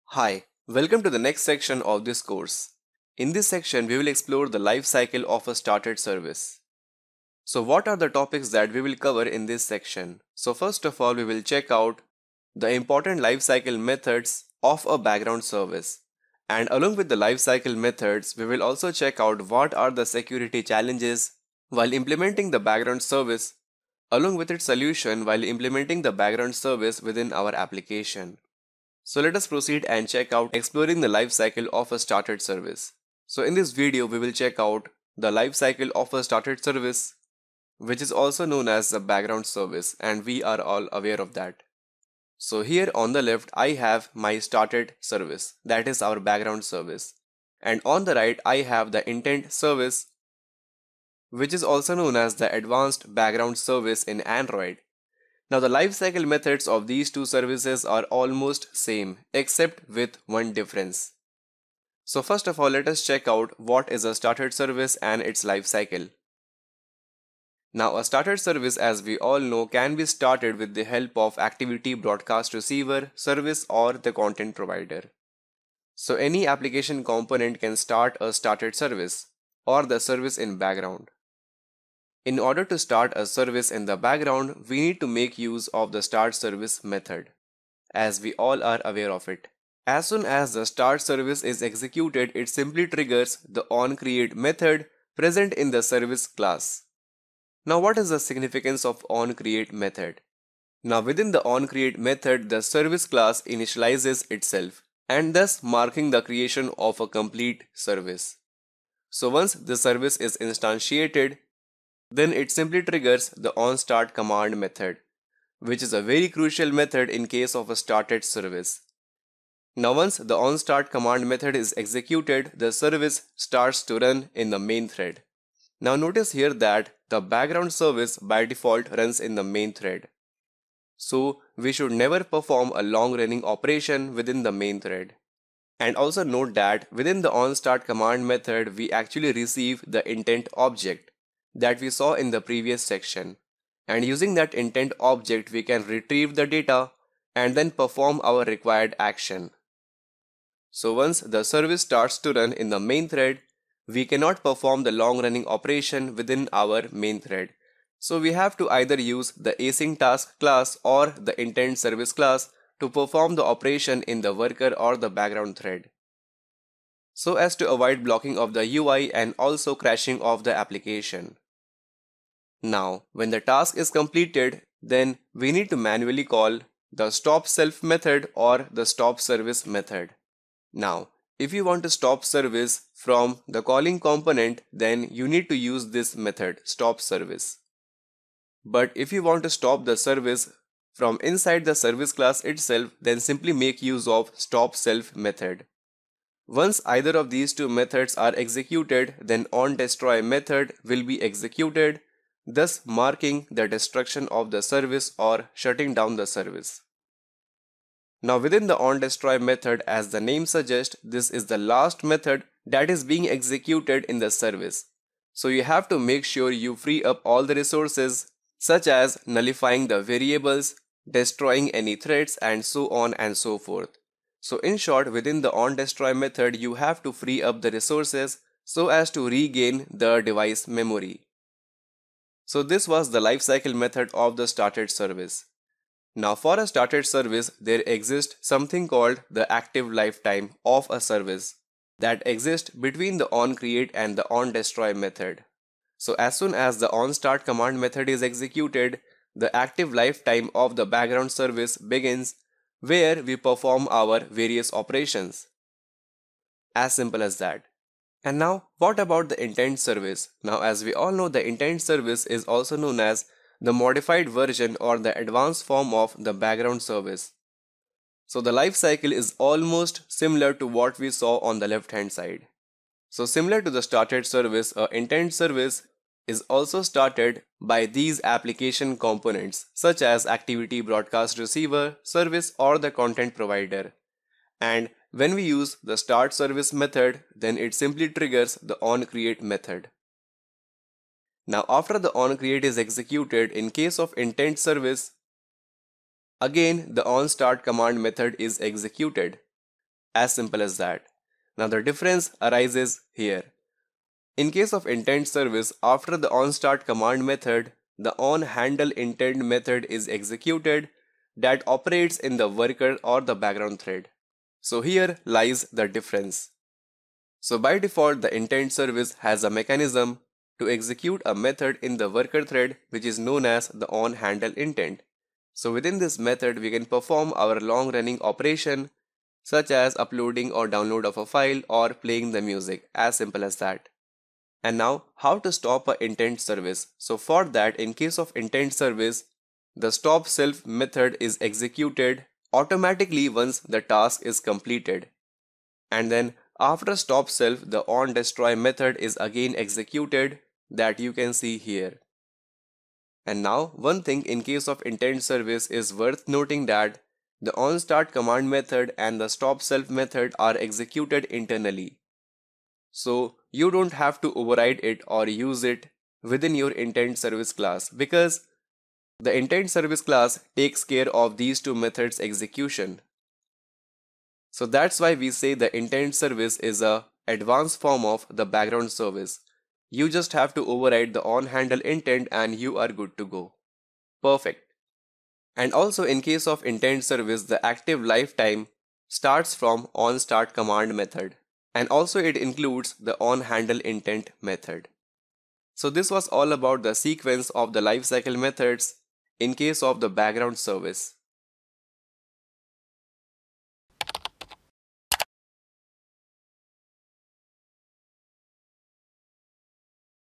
Hi, welcome to the next section of this course. In this section, we will explore the life cycle of a started service. So what are the topics that we will cover in this section? So first of all, we will check out the important life cycle methods of a background service. And along with the life cycle methods, we will also check out what are the security challenges while implementing the background service, along with its solution while implementing the background service within our application. So let us proceed and check out exploring the life cycle of a started service. So in this video, we will check out the life cycle of a started service, which is also known as the background service, and we are all aware of that. So here on the left, I have my started service, that is our background service. And on the right, I have the intent service, which is also known as the advanced background service in Android. Now the lifecycle methods of these two services are almost same except with one difference. So first of all, let us check out what is a started service and its lifecycle. Now a started service, as we all know, can be started with the help of activity broadcast receiver, service, or the content provider. So any application component can start a started service or the service in background. In order to start a service in the background, we need to make use of the start service method, as we all are aware of it. As soon as the start service is executed, it simply triggers the onCreate method present in the service class. Now what is the significance of onCreate method? Now within the onCreate method, the service class initializes itself and thus marking the creation of a complete service. So once the service is instantiated, then it simply triggers the onStart command method, which is a very crucial method in case of a started service. Now once the onStart command method is executed, the service starts to run in the main thread. Now notice here that the background service by default runs in the main thread. So we should never perform a long running operation within the main thread. And also note that within the onStart command method, we actually receive the intent object that we saw in the previous section, and using that intent object we can retrieve the data and then perform our required action. So once the service starts to run in the main thread, we cannot perform the long running operation within our main thread. So we have to either use the async task class or the intent service class to perform the operation in the worker or the background thread, so as to avoid blocking of the UI and also crashing of the application. Now, when the task is completed, then we need to manually call the stop self method or the stop service method. Now, if you want to stop service from the calling component, then you need to use this method, stop service. But if you want to stop the service from inside the service class itself, then simply make use of stop self method. Once either of these two methods are executed, then onDestroy method will be executed, thus marking the destruction of the service or shutting down the service. Now within the onDestroy method, as the name suggests, this is the last method that is being executed in the service. So you have to make sure you free up all the resources, such as nullifying the variables, destroying any threads, and so on and so forth. So in short, within the onDestroy method, you have to free up the resources so as to regain the device memory. So this was the lifecycle method of the started service. Now for a started service, there exists something called the active lifetime of a service that exists between the onCreate and the onDestroy method. So as soon as the onStart command method is executed, the active lifetime of the background service begins, where we perform our various operations. As simple as that. And now, what about the intent service? Now, as we all know, the intent service is also known as the modified version or the advanced form of the background service. So the life cycle is almost similar to what we saw on the left hand side. So similar to the started service, a intent service is also started by these application components such as activity broadcast receiver, service, or the content provider. And when we use the start service method, then it simply triggers the onCreate method. Now after the onCreate is executed, in case of intent service, again the onStart command method is executed. As simple as that. Now the difference arises here. In case of intent service, after the onStart command method, the onHandle intent method is executed that operates in the worker or the background thread. So here lies the difference. So by default, the intent service has a mechanism to execute a method in the worker thread which is known as the onHandle intent. So within this method, we can perform our long running operation such as uploading or download of a file or playing the music, as simple as that. And now, how to stop a intent service? So for that, in case of intent service, the stop self method is executed automatically once the task is completed. And then after stop self, the on destroy method is again executed that you can see here. And now one thing in case of intent service is worth noting that the onStart command method and the stop self method are executed internally. So you don't have to override it or use it within your intent service class because the intent service class takes care of these two methods execution. So that's why we say the intent service is a advanced form of the background service. You just have to override the onHandle intent and you are good to go. Perfect. And also in case of intent service, the active lifetime starts from onStart command method. And also it includes the onHandle intent method. So this was all about the sequence of the lifecycle methods in case of the background service.